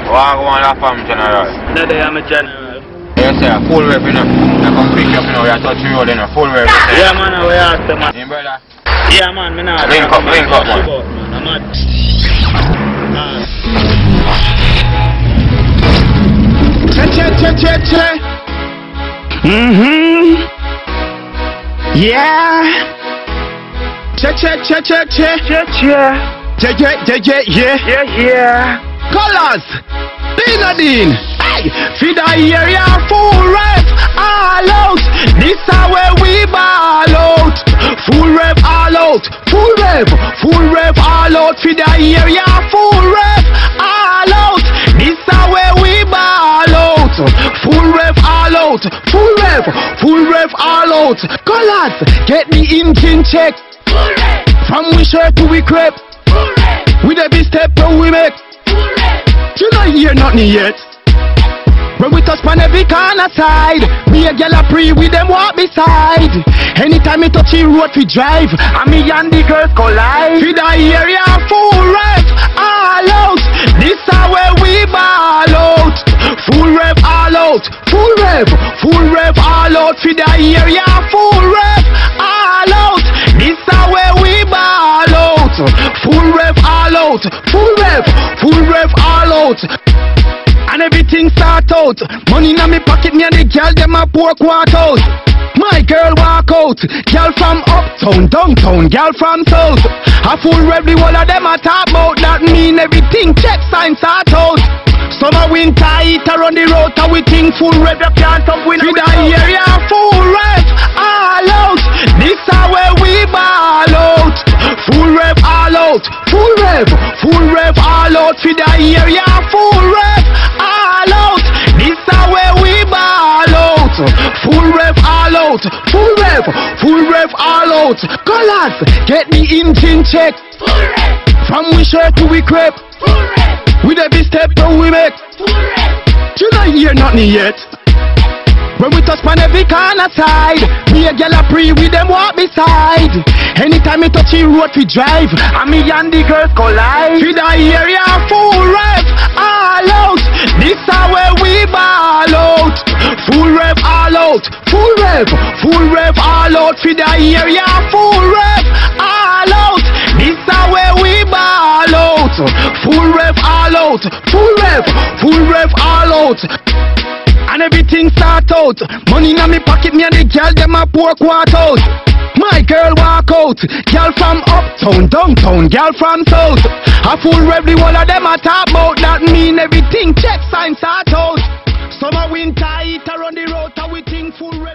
What I want from general? No, they am a general. Yes, sir. Full rep, you know. I come pick you up, you know. You touch the road, you know. Full rep. Yeah, man, we ask them, man. Yeah, brother. Yeah, man, me not. Link up, man. I'm mad. Che. Yeah. Che. Yeah. Colors. Dean. Hey, feed the area full rev all out. This is where we ball out. Full rev all out. Full rev all out. Feed the area full rev all out. This is where we ball out. Full rev all out. Full rev all out. Colors, get the engine check. From we shirt to we crepe. With a big step how we make. You not hear nothing yet. When we touch on every corner side, me a girl a pre with them walk beside. Anytime me touch the road we drive, and me and the girls collide. Feed the area full rev all out. This is where we ball out. Full rev all out. Full rev all out. Feed the area full rev all out. This is where we ball out. Full rev all out. Full rev all out. And everything start out. Money in my pocket, me and the girl them a pork walk out. My girl walk out. Girl from uptown, downtown, girl from south. A full rev, the whole of them a talk about. That mean everything check sign start out. Summer, winter, heat around the road, and we think full rev, you can't stop with the area full rev all out. This is where we ball out. Full rev all out. Full rev all out. For the area full rev all out. This is where we ball out. Full rev all out. Full rev all out. Colors, get the engine check. From we shirt to we crepe. With a big step how we make. You not hear nothing yet. When we touch on every corner side, me a girl a pre with them walk beside. Anytime me touch the road we drive, and me and the girls collide. Feed the area full rev all out. This is where we ball out. Full rev all out. Full rev all out. Feed the area full rev all out. This is where we ball out. Full rev all out. Full rev all out. And everything start out. Money in my pocket, me and the girl them a pork walk out. My girl walk out. Girl from uptown, downtown, girl from south. A full rev, the whole of them a talk about. That mean everything check sign start out. Summer, winter, heat around the road, and we think full rev.